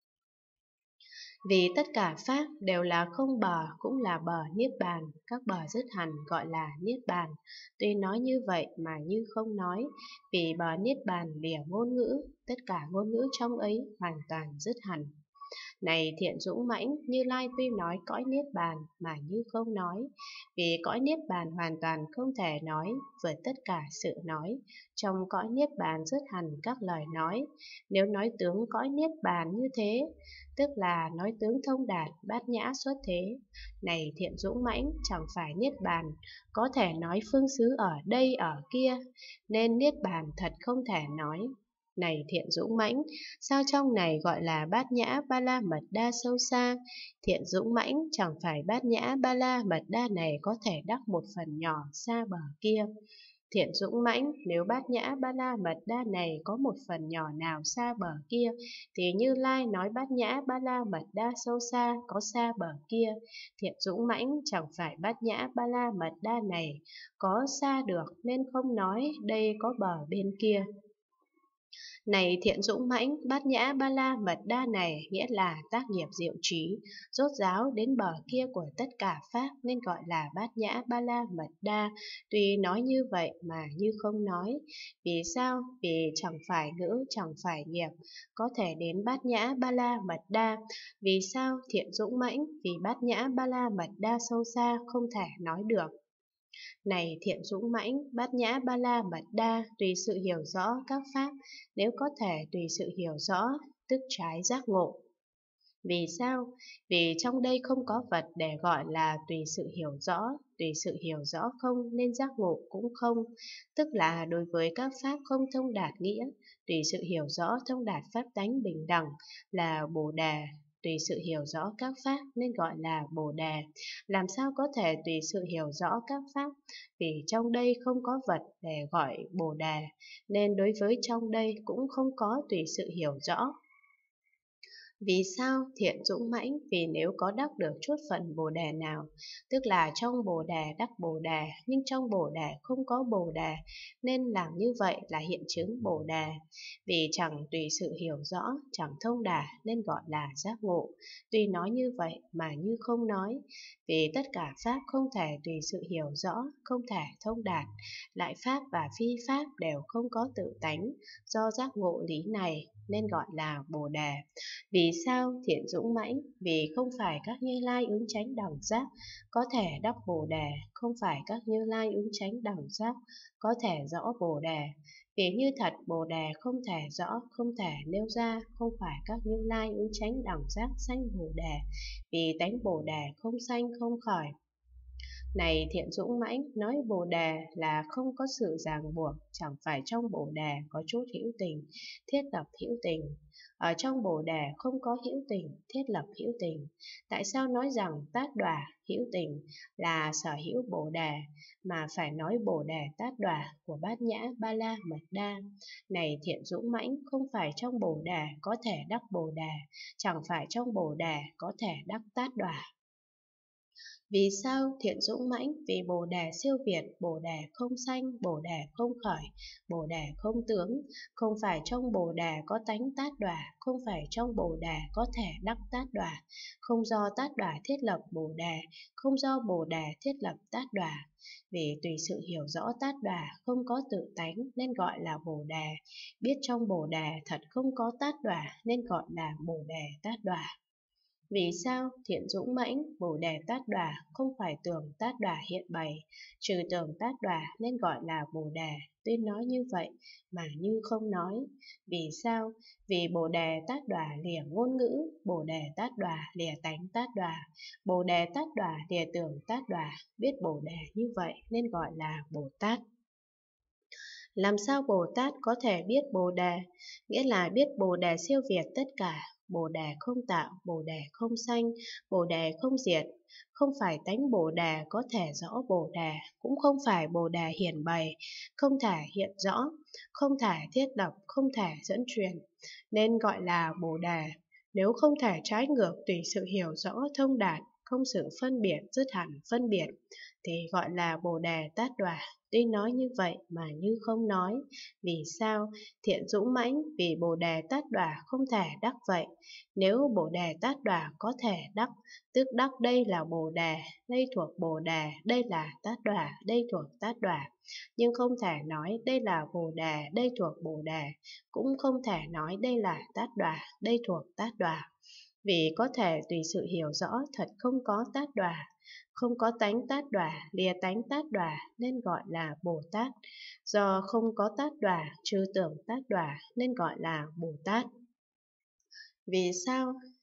Vì tất cả pháp đều là không bờ, cũng là bờ niết bàn, các bờ dứt hẳn gọi là niết bàn. Tuy nói như vậy mà như không nói, vì bờ niết bàn lìa ngôn ngữ, tất cả ngôn ngữ trong ấy hoàn toàn dứt hẳn. Này thiện dũng mãnh, Như Lai tuy nói cõi niết bàn mà như không nói, vì cõi niết bàn hoàn toàn không thể nói, vượt tất cả sự nói. Trong cõi niết bàn dứt hẳn các lời nói. Nếu nói tướng cõi niết bàn như thế, tức là nói tướng thông đạt bát nhã xuất thế. Này thiện dũng mãnh, chẳng phải niết bàn, có thể nói phương xứ ở đây ở kia, nên niết bàn thật không thể nói. Này thiện dũng mãnh, sao trong này gọi là bát nhã ba la mật đa sâu xa? Thiện dũng mãnh, chẳng phải bát nhã ba la mật đa này có thể đắc một phần nhỏ xa bờ kia. Thiện dũng mãnh, nếu bát nhã ba la mật đa này có một phần nhỏ nào xa bờ kia, thì Như Lai nói bát nhã ba la mật đa sâu xa có xa bờ kia. Thiện dũng mãnh, chẳng phải bát nhã ba la mật đa này có xa được nên không nói đây có bờ bên kia. Này thiện dũng mãnh, bát nhã ba la mật đa này nghĩa là tác nghiệp diệu trí, rốt ráo đến bờ kia của tất cả pháp nên gọi là bát nhã ba la mật đa. Tuy nói như vậy mà như không nói. Vì sao? Vì chẳng phải ngữ, chẳng phải nghiệp, có thể đến bát nhã ba la mật đa. Vì sao? Thiện dũng mãnh, vì bát nhã ba la mật đa sâu xa không thể nói được. Này thiện dũng mãnh, bát nhã ba la mật đa, tùy sự hiểu rõ các pháp, nếu có thể tùy sự hiểu rõ, tức trái giác ngộ. Vì sao? Vì trong đây không có vật để gọi là tùy sự hiểu rõ không nên giác ngộ cũng không, tức là đối với các pháp không thông đạt nghĩa, tùy sự hiểu rõ thông đạt pháp tánh bình đẳng là Bồ Đề. Tùy sự hiểu rõ các pháp nên gọi là Bồ Đề. Làm sao có thể tùy sự hiểu rõ các pháp? Vì trong đây không có vật để gọi Bồ Đề, nên đối với trong đây cũng không có tùy sự hiểu rõ. Vì sao? Thiện dũng mãnh, vì nếu có đắc được chút phần Bồ Đề nào, tức là trong Bồ Đề đắc Bồ Đề, nhưng trong Bồ Đề không có Bồ Đề, nên làm như vậy là hiện chứng Bồ Đề. Vì chẳng tùy sự hiểu rõ, chẳng thông đạt nên gọi là giác ngộ. Tuy nói như vậy mà như không nói, vì tất cả pháp không thể tùy sự hiểu rõ, không thể thông đạt, lại pháp và phi pháp đều không có tự tánh, do giác ngộ lý này nên gọi là Bồ Đề. Vì sao? Thiện dũng mãnh, vì không phải các Như Lai ứng chánh đẳng giác có thể đắc Bồ Đề, không phải các Như Lai ứng chánh đẳng giác có thể rõ Bồ Đề. Vì như thật Bồ Đề không thể rõ, không thể nêu ra, không phải các Như Lai ứng chánh đẳng giác sanh Bồ Đề, vì tánh Bồ Đề không sanh không khởi. Này thiện dũng mãnh, nói Bồ Đề là không có sự ràng buộc, chẳng phải trong Bồ Đề có chút hữu tình, thiết lập hữu tình. Ở trong Bồ Đề không có hữu tình, thiết lập hữu tình. Tại sao nói rằng tát đọa hữu tình là sở hữu Bồ Đề, mà phải nói Bồ Đề tát đọa của bát nhã ba la mật đa? Này thiện dũng mãnh, không phải trong Bồ Đề có thể đắc Bồ Đề, chẳng phải trong Bồ Đề có thể đắc tát đọa. Vì sao? Thiện dũng mãnh, vì Bồ Đề siêu việt, Bồ Đề không sanh, Bồ Đề không khởi, Bồ Đề không tướng. Không phải trong Bồ Đề có tánh tát đọa, không phải trong Bồ Đề có thể đắc tát đọa, không do tát đọa thiết lập Bồ Đề, không do Bồ Đề thiết lập tát đọa. Vì tùy sự hiểu rõ tát đọa không có tự tánh nên gọi là Bồ Đề, biết trong Bồ Đề thật không có tát đọa nên gọi là Bồ Đề tát đọa. Vì sao? Thiện dũng mãnh, Bồ Đề tát đọa không phải tưởng tát đọa hiện bày, trừ tưởng tát đọa nên gọi là Bồ Đề. Tuy nói như vậy mà như không nói. Vì sao? Vì Bồ Đề tát đọa lìa ngôn ngữ, Bồ Đề tát đọa lìa tánh tát đọa, Bồ Đề tát đọa lìa tưởng tát đọa, biết Bồ Đề như vậy nên gọi là Bồ Tát. Làm sao Bồ Tát có thể biết Bồ Đề? Nghĩa là biết Bồ Đề siêu việt tất cả, Bồ Đề không tạo, Bồ Đề không sanh, Bồ Đề không diệt. Không phải tánh Bồ Đề có thể rõ Bồ Đề, cũng không phải Bồ Đề hiển bày, không thể hiện rõ, không thể thiết lập, không thể dẫn truyền, nên gọi là Bồ Đề. Nếu không thể trái ngược tùy sự hiểu rõ thông đạt, không sự phân biệt dứt hẳn phân biệt, thì gọi là Bồ Đề tát đọa. Tuy nói như vậy mà như không nói. Vì sao? Thiện dũng mãnh, vì Bồ Đề tát đọa không thể đắc vậy. Nếu Bồ Đề tát đọa có thể đắc, tức đắc đây là Bồ Đề, đây thuộc Bồ Đề, đây là tát đọa, đây thuộc tát đọa. Nhưng không thể nói đây là Bồ Đề, đây thuộc Bồ Đề, cũng không thể nói đây là tát đọa, đây thuộc tát đọa. Vì có thể tùy sự hiểu rõ thật không có tát đọa, không có tánh tát đọa, lìa tánh tát đọa nên gọi là Bồ Tát. Do không có tát đọa, trừ tưởng tát đọa nên gọi là Bồ Tát. Vì sao?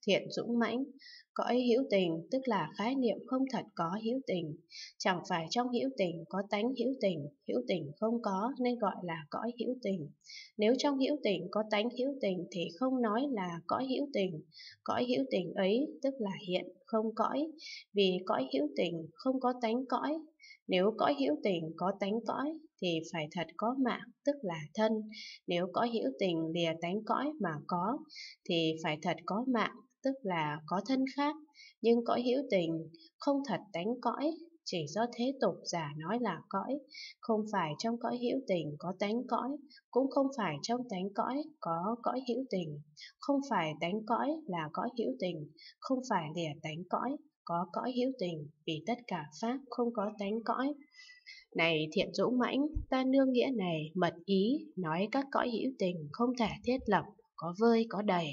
Thiện dũng mãnh, cõi hữu tình tức là khái niệm không thật có hữu tình. Chẳng phải trong hữu tình có tánh hữu tình không có nên gọi là cõi hữu tình. Nếu trong hữu tình có tánh hữu tình thì không nói là cõi hữu tình. Cõi hữu tình ấy tức là hiện không cõi, vì cõi hữu tình không có tánh cõi. Nếu cõi hữu tình có tánh cõi thì phải thật có mạng tức là thân. Nếu cõi hữu tình lìa tánh cõi mà có thì phải thật có mạng tức là có thân khác. Nhưng cõi hữu tình không thật tánh cõi, chỉ do thế tục giả nói là cõi. Không phải trong cõi hữu tình có tánh cõi, cũng không phải trong tánh cõi có cõi hữu tình. Không phải tánh cõi là cõi hữu tình, không phải lìa tánh cõi có cõi hữu tình, vì tất cả pháp không có tánh cõi. Này thiện dũng mãnh, ta nương nghĩa này mật ý, nói các cõi hữu tình không thể thiết lập, có vơi có đầy.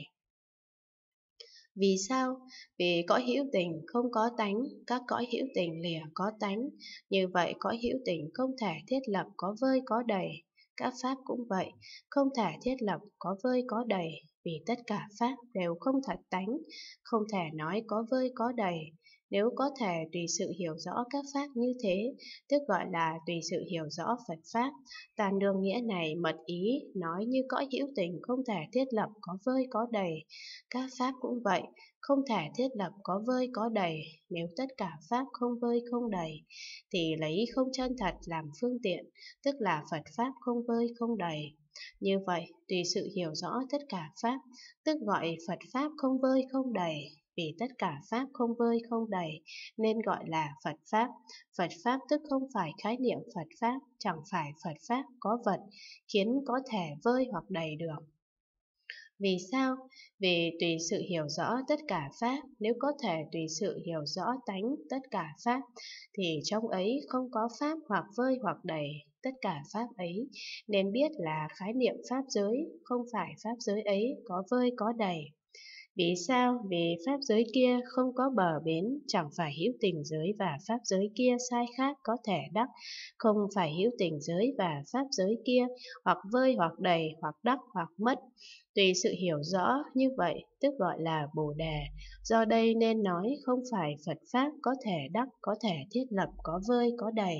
Vì sao? Vì cõi hữu tình không có tánh, các cõi hữu tình lìa có tánh. Như vậy cõi hữu tình không thể thiết lập có vơi có đầy. Các pháp cũng vậy, không thể thiết lập có vơi có đầy, vì tất cả pháp đều không thật tánh, không thể nói có vơi có đầy. Nếu có thể tùy sự hiểu rõ các pháp như thế, tức gọi là tùy sự hiểu rõ Phật Pháp. Ta nương nghĩa này mật ý, nói như cõi hữu tình không thể thiết lập có vơi có đầy. Các pháp cũng vậy, không thể thiết lập có vơi có đầy. Nếu tất cả pháp không vơi không đầy, thì lấy không chân thật làm phương tiện, tức là Phật Pháp không vơi không đầy. Như vậy, tùy sự hiểu rõ tất cả pháp, tức gọi Phật Pháp không vơi không đầy. Vì tất cả pháp không vơi không đầy, nên gọi là Phật Pháp. Phật Pháp tức không phải khái niệm Phật Pháp, chẳng phải Phật Pháp có vật, khiến có thể vơi hoặc đầy được. Vì sao? Vì tùy sự hiểu rõ tất cả pháp, nếu có thể tùy sự hiểu rõ tánh tất cả pháp, thì trong ấy không có pháp hoặc vơi hoặc đầy tất cả pháp ấy, nên biết là khái niệm pháp giới, không phải pháp giới ấy có vơi có đầy. Vì sao? Vì pháp giới kia không có bờ bến, chẳng phải hữu tình giới và pháp giới kia sai khác có thể đắc, không phải hữu tình giới và pháp giới kia hoặc vơi hoặc đầy hoặc đắc hoặc mất. Tùy sự hiểu rõ như vậy, tức gọi là Bồ Đề. Do đây nên nói không phải Phật Pháp có thể đắc, có thể thiết lập, có vơi, có đầy.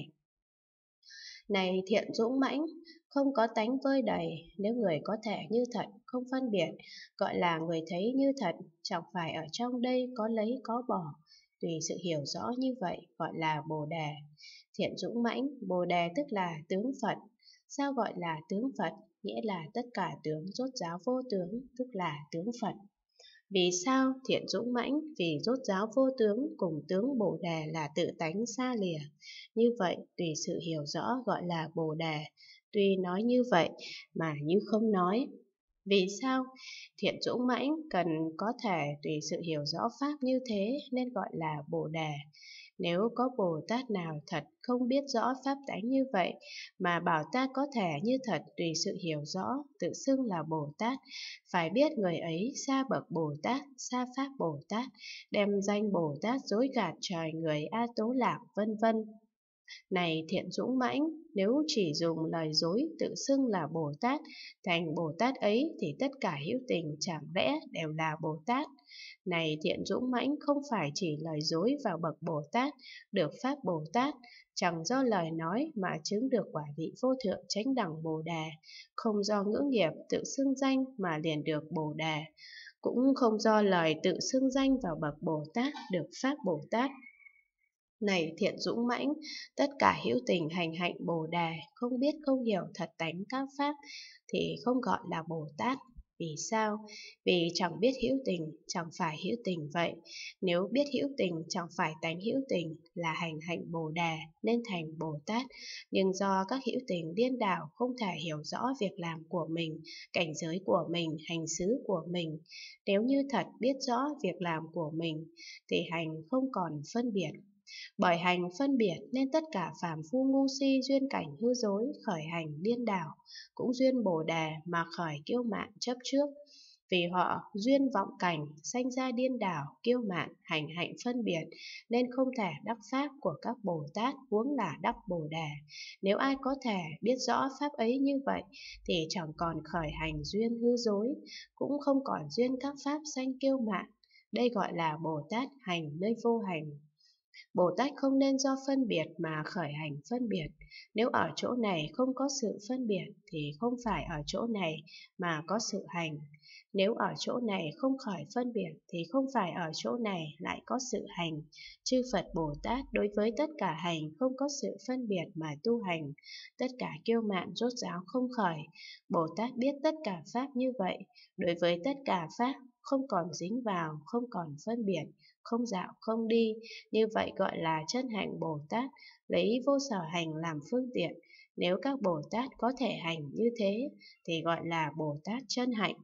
Này thiện dũng mãnh, không có tánh vơi đầy, nếu người có thể như thật, không phân biệt, gọi là người thấy như thật, chẳng phải ở trong đây có lấy có bỏ. Tùy sự hiểu rõ như vậy, gọi là Bồ Đề. Thiện dũng mãnh, Bồ Đề tức là tướng Phật. Sao gọi là tướng Phật? Nghĩa là tất cả tướng rốt ráo vô tướng, tức là tướng Phật. Vì sao thiện dũng mãnh? Vì rốt ráo vô tướng cùng tướng Bồ Đề là tự tánh xa lìa. Như vậy tùy sự hiểu rõ gọi là Bồ Đề. Tuy nói như vậy mà như không nói. Vì sao? Thiện dũng mãnh cần có thể tùy sự hiểu rõ pháp như thế nên gọi là Bồ Đề. Nếu có Bồ Tát nào thật không biết rõ pháp tánh như vậy, mà bảo ta có thể như thật tùy sự hiểu rõ, tự xưng là Bồ Tát, phải biết người ấy xa bậc Bồ Tát, xa pháp Bồ Tát, đem danh Bồ Tát dối gạt trời người A Tố Lạc, vân vân. Này thiện dũng mãnh, nếu chỉ dùng lời dối tự xưng là Bồ Tát, thành Bồ Tát ấy thì tất cả hữu tình chẳng lẽ đều là Bồ Tát. Này thiện dũng mãnh, không phải chỉ lời dối vào bậc Bồ Tát, được pháp Bồ Tát, chẳng do lời nói mà chứng được quả vị vô thượng chánh đẳng Bồ Đề, không do ngữ nghiệp tự xưng danh mà liền được Bồ Đề, cũng không do lời tự xưng danh vào bậc Bồ Tát được pháp Bồ Tát. Này thiện dũng mãnh, tất cả hữu tình hành hạnh Bồ Đề, không biết không hiểu thật tánh các pháp thì không gọi là Bồ Tát. Vì sao? Vì chẳng biết hữu tình, chẳng phải hữu tình vậy. Nếu biết hữu tình, chẳng phải tánh hữu tình là hành hạnh Bồ Đề nên thành Bồ Tát. Nhưng do các hữu tình điên đảo không thể hiểu rõ việc làm của mình, cảnh giới của mình, hành xứ của mình. Nếu như thật biết rõ việc làm của mình thì hành không còn phân biệt. Bởi hành phân biệt nên tất cả phàm phu ngu si duyên cảnh hư dối khởi hành điên đảo, cũng duyên Bồ Đề mà khởi kiêu mạn chấp trước. Vì họ duyên vọng cảnh sanh ra điên đảo, kiêu mạn, hành hạnh phân biệt nên không thể đắc pháp của các Bồ Tát, huống là đắc Bồ Đề. Nếu ai có thể biết rõ pháp ấy như vậy thì chẳng còn khởi hành duyên hư dối, cũng không còn duyên các pháp sanh kiêu mạn. đây gọi là Bồ Tát hành nơi vô hành. Bồ Tát không nên do phân biệt mà khởi hành phân biệt. Nếu ở chỗ này không có sự phân biệt thì không phải ở chỗ này mà có sự hành. Nếu ở chỗ này không khởi phân biệt thì không phải ở chỗ này lại có sự hành. Chư Phật Bồ Tát đối với tất cả hành không có sự phân biệt mà tu hành. Tất cả kiêu mạn rốt ráo không khởi. Bồ Tát biết tất cả pháp như vậy. Đối với tất cả pháp không còn dính vào, không còn phân biệt, không dạo không đi. Như vậy gọi là chân hạnh Bồ Tát, lấy vô sở hành làm phương tiện. Nếu các Bồ Tát có thể hành như thế thì gọi là Bồ Tát chân hạnh.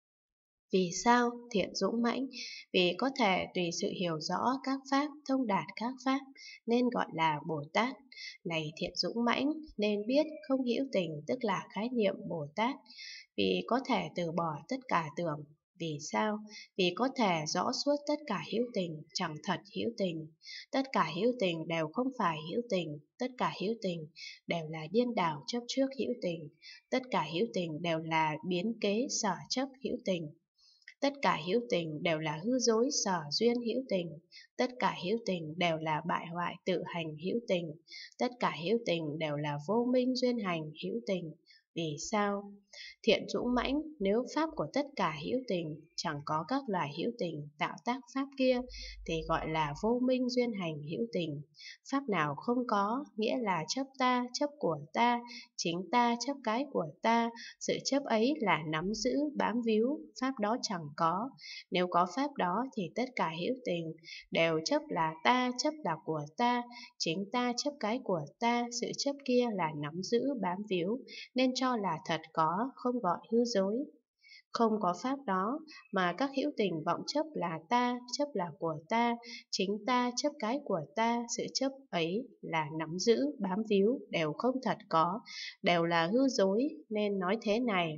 Vì sao? Thiện dũng mãnh, vì có thể tùy sự hiểu rõ các pháp, thông đạt các pháp, nên gọi là Bồ Tát. Này thiện dũng mãnh, nên biết không hữu tình, tức là khái niệm Bồ Tát. Vì có thể từ bỏ tất cả tưởng. Vì sao? Vì có thể rõ suốt tất cả hữu tình, chẳng thật hữu tình. Tất cả hữu tình đều không phải hữu tình, tất cả hữu tình đều là điên đảo chấp trước hữu tình, tất cả hữu tình đều là biến kế sở chấp hữu tình. Tất cả hữu tình đều là hư dối sở duyên hữu tình, tất cả hữu tình đều là bại hoại tự hành hữu tình, tất cả hữu tình đều là vô minh duyên hành hữu tình. Vì sao? Thiện dũng mãnh, nếu pháp của tất cả hữu tình chẳng có các loài hữu tình tạo tác pháp kia thì gọi là vô minh duyên hành hữu tình. Pháp nào không có nghĩa là chấp ta, chấp của ta, chính ta chấp cái của ta, sự chấp ấy là nắm giữ, bám víu, pháp đó chẳng có. Nếu có pháp đó thì tất cả hữu tình đều chấp là ta, chấp là của ta, chính ta chấp cái của ta, sự chấp kia là nắm giữ, bám víu, nên cho là thật có, không gọi hư dối. Không có pháp đó mà các hữu tình vọng chấp là ta, chấp là của ta, chính ta chấp cái của ta, sự chấp ấy là nắm giữ, bám víu, đều không thật có, đều là hư dối, nên nói thế này.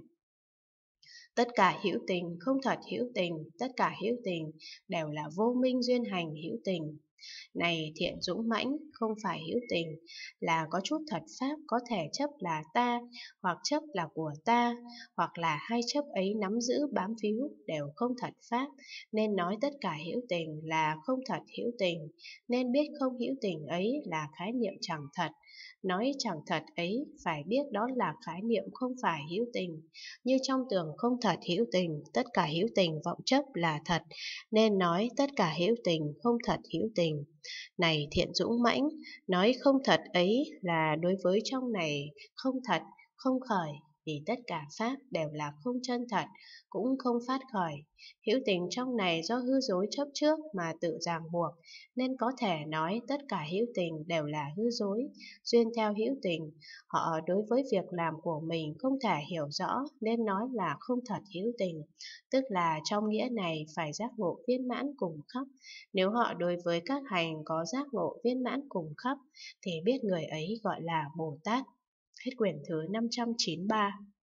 Tất cả hữu tình không thật hữu tình, tất cả hữu tình đều là vô minh duyên hành hữu tình. Này thiện dũng mãnh, không phải hữu tình, là có chút thật pháp có thể chấp là ta, hoặc chấp là của ta, hoặc là hai chấp ấy nắm giữ bám víu đều không thật pháp, nên nói tất cả hữu tình là không thật hữu tình, nên biết không hữu tình ấy là khái niệm chẳng thật. Nói chẳng thật ấy phải biết đó là khái niệm không phải hữu tình. Như trong tường không thật hữu tình, tất cả hữu tình vọng chấp là thật, nên nói tất cả hữu tình không thật hữu tình. Này thiện dũng mãnh, nói không thật ấy là đối với trong này không thật, không khởi, vì tất cả pháp đều là không chân thật, cũng không phát khởi. Hữu tình trong này do hư dối chấp trước mà tự ràng buộc, nên có thể nói tất cả hữu tình đều là hư dối, duyên theo hữu tình. Họ đối với việc làm của mình không thể hiểu rõ nên nói là không thật hữu tình, tức là trong nghĩa này phải giác ngộ viên mãn cùng khắp. Nếu họ đối với các hành có giác ngộ viên mãn cùng khắp thì biết người ấy gọi là Bồ Tát. Hết quyển thứ 593.